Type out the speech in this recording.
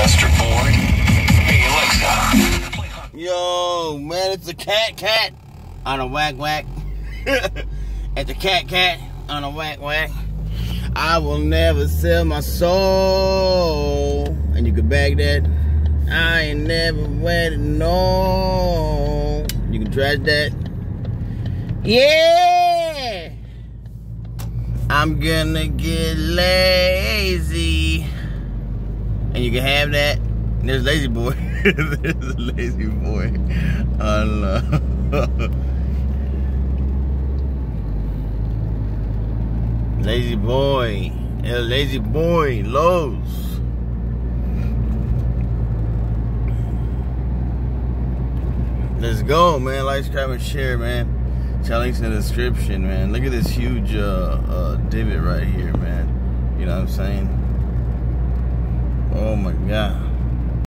Master board. Hey Alexa, play Hunt. Yo, man, it's the cat on a whack. It's the cat on a whack. I will never sell my soul. And you can bag that. I ain't never waited, no. You can trash that. Yeah. I'm gonna get lazy. And you can have that. And there's Lazy Boy. There's a Lazy Boy. Lazy Boy. Lazy Boy. Lowe's. Let's go, man. Like, subscribe, and share, man. Check links in the description, man. Look at this huge divot right here, man. You know what I'm saying? Oh my God.